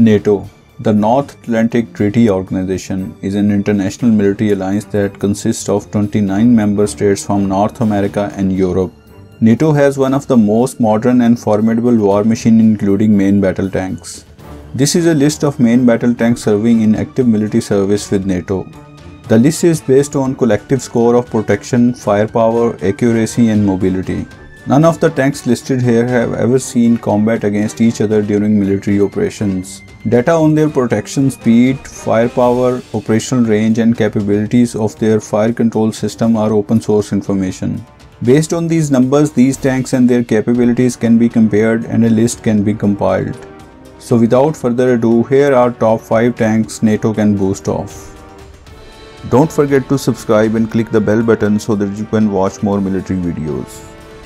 NATO, the North Atlantic Treaty Organization, is an international military alliance that consists of 29 member states from North America and Europe. NATO has one of the most modern and formidable war machines, including main battle tanks. This is a list of main battle tanks serving in active military service with NATO. The list is based on collective score of protection, firepower, accuracy and mobility. None of the tanks listed here have ever seen combat against each other during military operations. Data on their protection speed, firepower, operational range and capabilities of their fire control system are open source information. Based on these numbers, these tanks and their capabilities can be compared and a list can be compiled. So without further ado, here are top 5 tanks NATO can boast off. Don't forget to subscribe and click the bell button so that you can watch more military videos.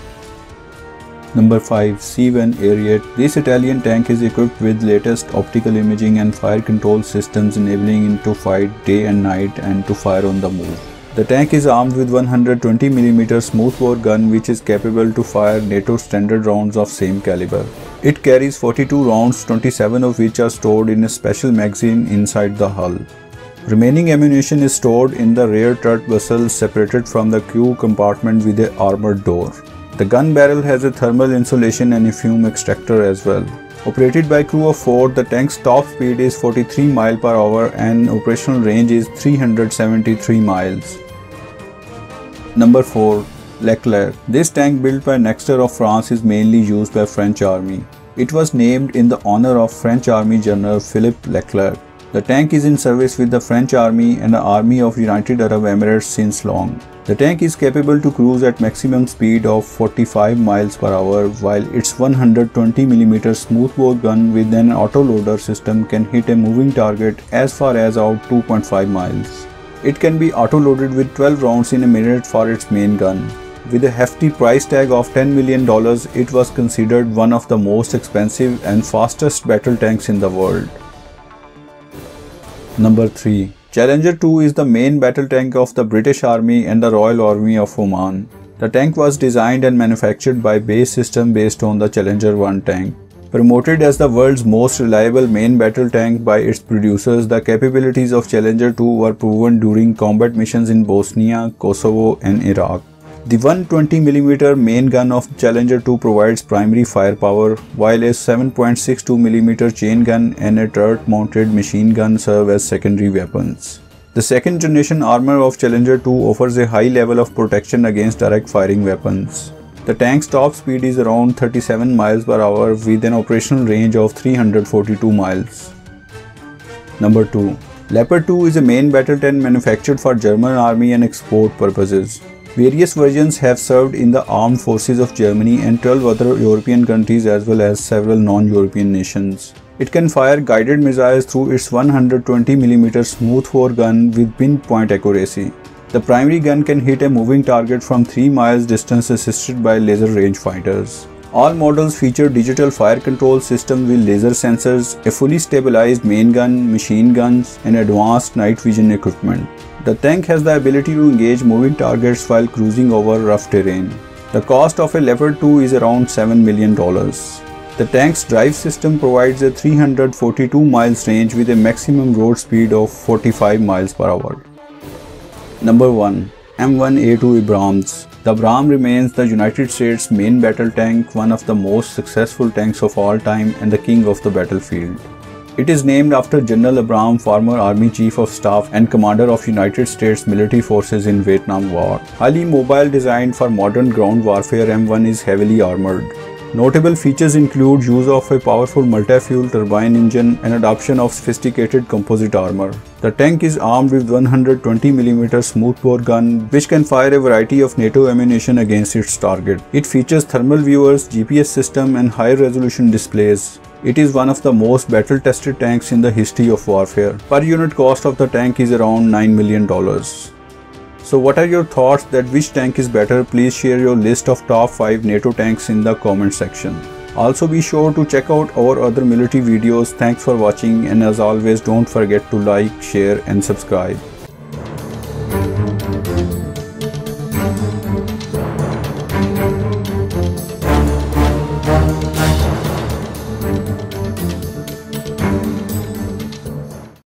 Number 5. C1 Ariete. This Italian tank is equipped with latest optical imaging and fire control systems, enabling it to fight day and night and to fire on the move. The tank is armed with 120mm smoothbore gun which is capable to fire NATO standard rounds of same caliber. It carries 42 rounds, 27 of which are stored in a special magazine inside the hull. Remaining ammunition is stored in the rear turret vessel separated from the crew compartment with an armored door. The gun barrel has a thermal insulation and a fume extractor as well. Operated by crew of 4, the tank's top speed is 43 mph and operational range is 373 miles. Number 4. Leclerc. This tank built by Nexter of France is mainly used by French Army. It was named in the honor of French Army General Philippe Leclerc. The tank is in service with the French Army and the Army of United Arab Emirates since long. The tank is capable to cruise at maximum speed of 45 mph while its 120mm smoothbore gun with an autoloader system can hit a moving target as far as out 2.5 miles. It can be autoloaded with 12 rounds in a minute for its main gun. With a hefty price tag of $10 million, it was considered one of the most expensive and fastest battle tanks in the world. Number 3. Challenger 2 is the main battle tank of the British Army and the Royal Army of Oman. The tank was designed and manufactured by BAE Systems based on the Challenger 1 tank. Promoted as the world's most reliable main battle tank by its producers, the capabilities of Challenger 2 were proven during combat missions in Bosnia, Kosovo and Iraq. The 120mm main gun of Challenger 2 provides primary firepower, while a 7.62mm chain gun and a turret-mounted machine gun serve as secondary weapons. The second generation armor of Challenger 2 offers a high level of protection against direct firing weapons. The tank's top speed is around 37 mph with an operational range of 342 miles. Number 2. Leopard 2 is a main battle tank manufactured for German army and export purposes. Various versions have served in the armed forces of Germany and 12 other European countries as well as several non-European nations. It can fire guided missiles through its 120mm smoothbore gun with pinpoint accuracy. The primary gun can hit a moving target from 3 miles distance assisted by laser rangefinders. All models feature digital fire control system with laser sensors, a fully stabilized main gun, machine guns, and advanced night vision equipment. The tank has the ability to engage moving targets while cruising over rough terrain. The cost of a Leopard 2 is around $7 million. The tank's drive system provides a 342 miles range with a maximum road speed of 45 mph. Number 1. M1A2 Abrams. The Abrams remains the United States' main battle tank, one of the most successful tanks of all time and the king of the battlefield. It is named after General Abrams, former Army Chief of Staff and Commander of United States military forces in Vietnam War. Highly mobile, designed for modern ground warfare, M1 is heavily armored. Notable features include use of a powerful multi-fuel turbine engine and adoption of sophisticated composite armor. The tank is armed with 120mm smoothbore gun which can fire a variety of NATO ammunition against its target. It features thermal viewers, GPS system and high-resolution displays. It is one of the most battle-tested tanks in the history of warfare. Per unit cost of the tank is around $9 million. So what are your thoughts that which tank is better? Please share your list of top 5 NATO tanks in the comment section. Also be sure to check out our other military videos. Thanks for watching, and as always don't forget to like, share and subscribe.